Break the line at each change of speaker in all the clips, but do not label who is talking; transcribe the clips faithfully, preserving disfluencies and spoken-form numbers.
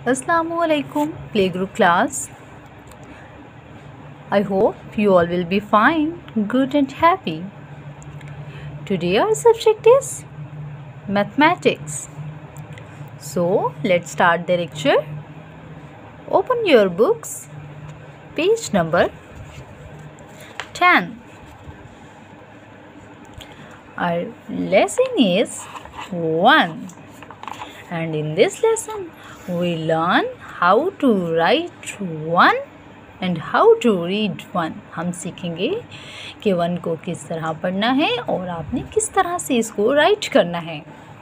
Assalamualaikum playgroup class. I hope you all will be fine, good and happy. Today our subject is mathematics. So let's start the lecture. Open your books, page number ten. Our lesson is one. And in this lesson we learn how to write one and how to read one. हम सीखेंगे कि one को किस तरह पढ़ना है और आपने किस तरह से इसको राइट करना है.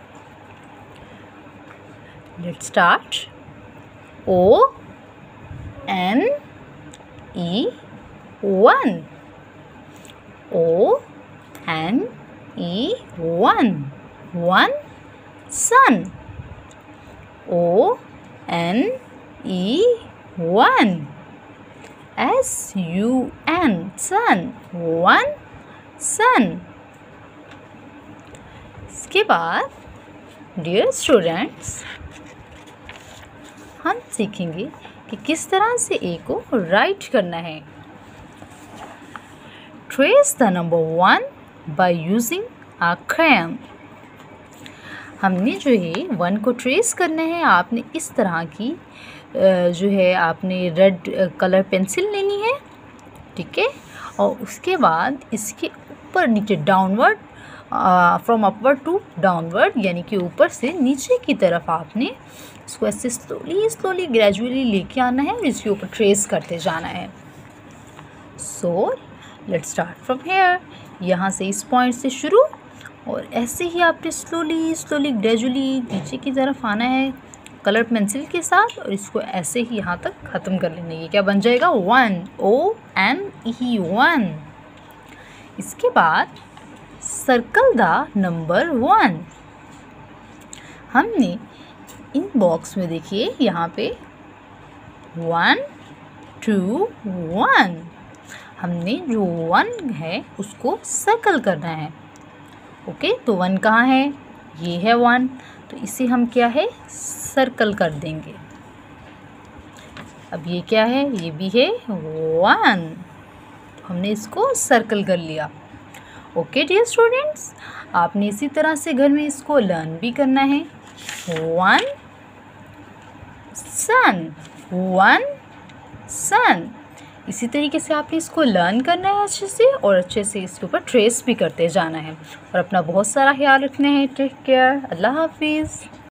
Let's start. O N E one. O N E one. One sun. O N E one. S U N sun. One sun. इसके बाद डियर स्टूडेंट्स हम सीखेंगे कि किस तरह से ए को राइट करना है. Trace the number one by using a crayon. हमने जो है वन को ट्रेस करना है. आपने इस तरह की जो है आपने रेड कलर पेंसिल लेनी है, ठीक है, और उसके बाद इसके ऊपर नीचे downward, from upward to downward, यानी कि ऊपर से नीचे की तरफ आपने इसको ऐसे स्लोली स्लोली ग्रेजुअली लेके आना है और इसके ऊपर ट्रेस करते जाना है. So let's start from here. यहाँ से इस पॉइंट से शुरू और ऐसे ही आपने स्लोली स्लोली ग्रेजुअली नीचे की तरफ आना है कलर पेंसिल के साथ और इसको ऐसे ही यहाँ तक ख़त्म कर लेना है. ये क्या बन जाएगा? One. O N E one. इसके बाद सर्कल द नंबर वन. हमने इन बॉक्स में देखिए यहाँ पे वन टू वन, हमने जो वन है उसको सर्कल करना है. ओके okay, तो वन कहाँ है? ये है वन, तो इसे हम क्या है सर्कल कर देंगे. अब ये क्या है? ये भी है वन, तो हमने इसको सर्कल कर लिया. ओके डियर स्टूडेंट्स, आपने इसी तरह से घर में इसको लर्न भी करना है. One sun, one sun. इसी तरीके से आपने इसको लर्न करना है अच्छे से और अच्छे से इसके ऊपर ट्रेस भी करते जाना है और अपना बहुत सारा ख्याल रखना है. Take care. अल्लाह हाफिज़.